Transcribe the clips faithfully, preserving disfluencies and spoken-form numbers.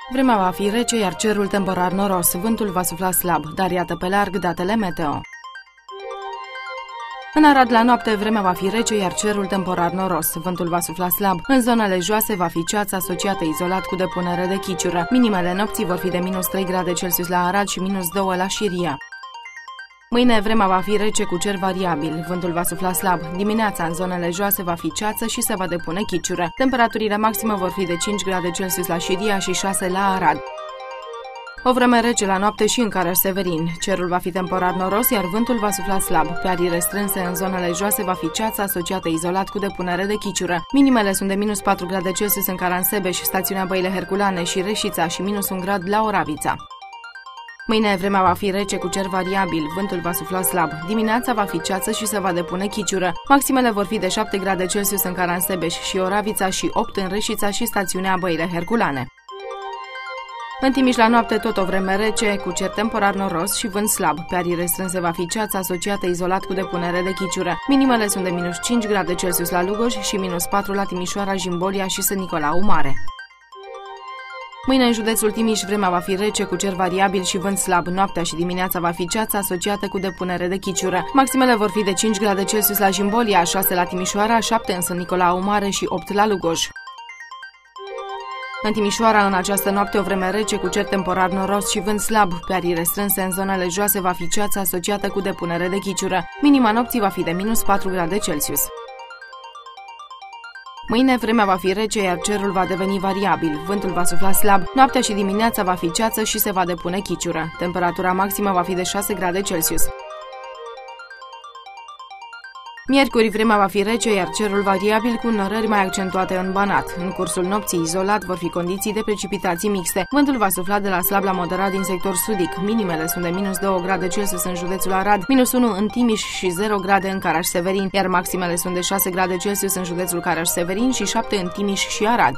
Vremea va fi rece, iar cerul temporar noros. Vântul va sufla slab, dar iată pe larg datele meteo. În Arad la noapte vremea va fi rece, iar cerul temporar noros. Vântul va sufla slab. În zonele joase va fi ceață asociată izolat cu depunere de chiciură. Minimele nopții vor fi de minus trei grade Celsius la Arad și minus doi la Șiria. Mâine vremea va fi rece cu cer variabil, vântul va sufla slab. Dimineața în zonele joase va fi ceață și se va depune chiciură. Temperaturile maxime vor fi de cinci grade Celsius la Șiria și șase la Arad. O vreme rece la noapte și în Caraș-Severin. Cerul va fi temporar noros, iar vântul va sufla slab. Pe arii restrânse în zonele joase va fi ceață asociată izolat cu depunere de chiciură. Minimele sunt de minus patru grade Celsius în Caransebeș, stațiunea Băile Herculane și Reșița și minus un grad la Oravița. Mâine vremea va fi rece cu cer variabil, vântul va sufla slab. Dimineața va fi ceață și se va depune chiciură. Maximele vor fi de șapte grade Celsius în Caransebeș și Oravița și opt în Reșița și stațiunea Băile Herculane. În Timiș la noapte tot o vreme rece, cu cer temporar noros și vânt slab. Pe arii restrânse va fi ceață asociată izolat cu depunere de chiciură. Minimele sunt de minus cinci grade Celsius la Lugoj și minus patru la Timișoara, Jimbolia și Sân Nicolau Mare. Mâine în județul Timiș vremea va fi rece cu cer variabil și vânt slab. Noaptea și dimineața va fi ceață asociată cu depunere de chiciură. Maximele vor fi de cinci grade Celsius la Jimbolia, șase la Timișoara, șapte în Sân Nicolau Mare și opt la Lugoj. În Timișoara, în această noapte, o vreme rece cu cer temporar noros și vânt slab. Pe arii restrânse în zonele joase va fi ceață asociată cu depunere de chiciură. Minima nopții va fi de minus patru grade Celsius. Mâine vremea va fi rece, iar cerul va deveni variabil. Vântul va sufla slab. Noaptea și dimineața va fi ceață și se va depune chiciură. Temperatura maximă va fi de șase grade Celsius. Miercuri vremea va fi rece, iar cerul variabil cu înnorări mai accentuate în Banat. În cursul nopții izolat vor fi condiții de precipitații mixte. Vântul va sufla de la slab la moderat din sector sudic. Minimele sunt de minus doi grade Celsius în județul Arad, minus unu în Timiș și zero grade în Caraș-Severin, iar maximele sunt de șase grade Celsius în județul Caraș-Severin și șapte în Timiș și Arad.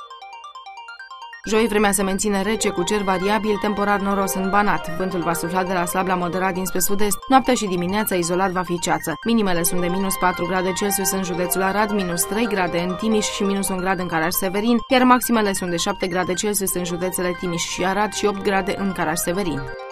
Joi vremea se menține rece cu cer variabil, temporar noros în Banat. Vântul va sufla de la slab la moderat dinspre sud-est. Noaptea și dimineața izolat va fi ceață. Minimele sunt de minus patru grade Celsius în județul Arad, minus trei grade în Timiș și minus un grad în Caraș-Severin, iar maximele sunt de șapte grade Celsius în județele Timiș și Arad și opt grade în Caraș-Severin.